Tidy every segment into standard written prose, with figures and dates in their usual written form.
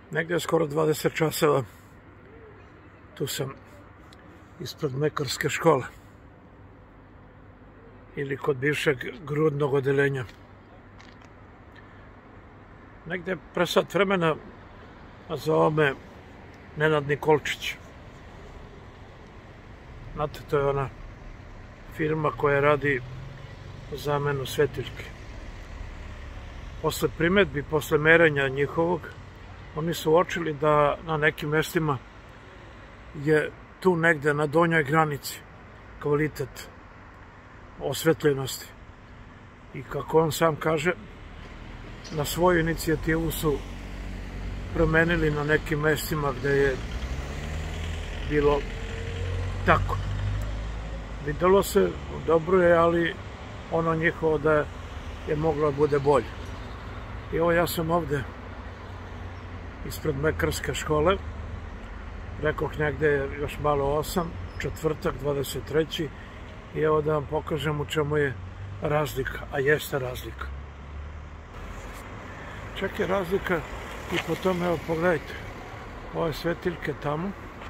Negde skoro 20 časova. Tu sam ispred mlekarske škole ili kod bivšeg grudnog odeljenja. Negde pre sat vremena zvao me Nenad Nikolčić. Znate, to je ona firma koja radi zamenu svetiljke. Posle primetbi, posle merenja njihovog, oni su uočili da na nekim mestima je tu negde na donjoj granici kvalitet osvetljenosti. I kako on sam kaže, na svoju inicijativu su promenili na nekim mestima gde je bilo tako. Videlo se, dobro je, ali ono njihovo da je moglo da bude bolje. I evo, ja sam ovde ispred mlekarske škole, rekoh negde je još malo 8, četvrtak, 23. I evo da vam pokažem u čemu je razlika, a jeste razlika. Čak je razlika i po tome, evo pogledajte, ove svetiljke tamo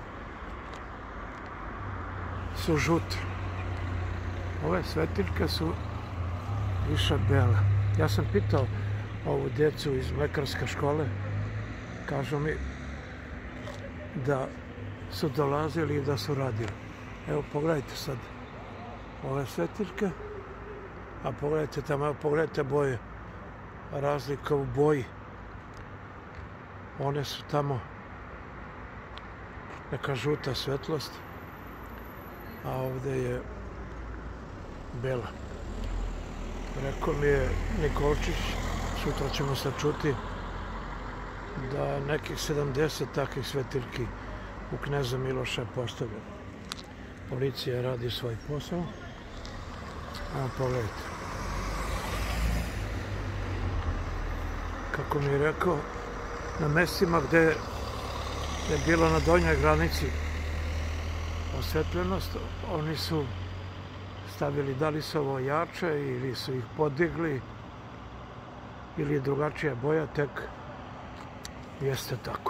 su žute. Ove svetiljke su više bele. Ja sam pitao ovu djecu iz mlekarske škole, kažu mi da su dolazili i da su radili. Evo pogledajte sad ove svetiljke, a pogledajte tamo, evo pogledajte boje, razlika u boji. One su tamo neka žuta svetlost, a ovde je bela. Rekao mi je Nikolčić, sutra ćemo se čuti, da nekih 70 takvih svetiljki u Kneza Miloša je postavljeno. Policija radi svoj posao. Evo pogledajte. Kako mi je rekao, na mestima gde je bilo na donjoj granici osvetljenost, oni su stavili, da li su ovo jače ili su ih podigli ili je drugačija boja, tek jeste tako.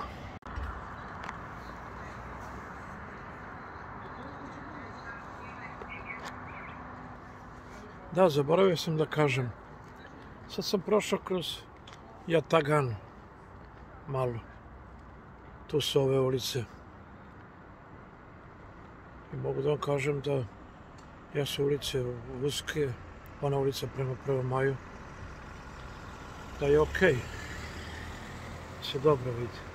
Da, zaboravio sam da kažem, sad sam prošao kroz Jatagan malo. Tu su ove ulice. I mogu da vam kažem da jesu ulice uske, ona ulica prema 1. maju, da je okej, se dobro vidi.